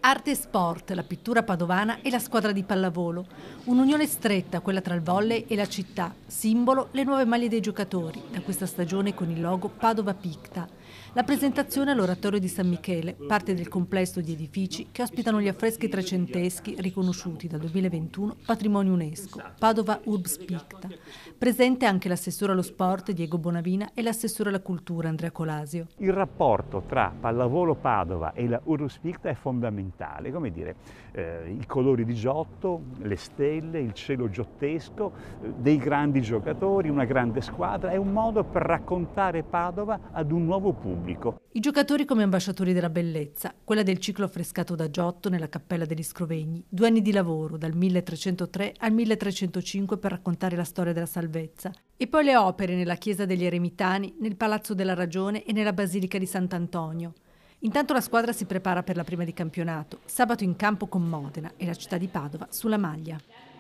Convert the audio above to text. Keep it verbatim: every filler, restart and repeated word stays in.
Arte e sport, la pittura padovana e la squadra di pallavolo. Un'unione stretta, quella tra il volley e la città. Simbolo, le nuove maglie dei giocatori, da questa stagione con il logo Padova Picta. La presentazione all'Oratorio di San Michele, parte del complesso di edifici che ospitano gli affreschi trecenteschi riconosciuti dal duemilaventuno Patrimonio UNESCO, Padova Urbs Picta. Presente anche l'assessore allo sport Diego Bonavina e l'assessore alla cultura Andrea Colasio. Il rapporto tra Pallavolo Padova e la Urbs Picta è fondamentale, come dire, eh, i colori di Giotto, le stelle, il cielo giottesco, eh, dei grandi giocatori, una grande squadra, è un modo per raccontare Padova ad un nuovo pubblico. I giocatori come ambasciatori della bellezza, quella del ciclo affrescato da Giotto nella Cappella degli Scrovegni, due anni di lavoro dal milletrecentotre al milletrecentocinque per raccontare la storia della salvezza, e poi le opere nella Chiesa degli Eremitani, nel Palazzo della Ragione e nella Basilica di Sant'Antonio. Intanto la squadra si prepara per la prima di campionato, sabato in campo con Modena e la città di Padova sulla maglia.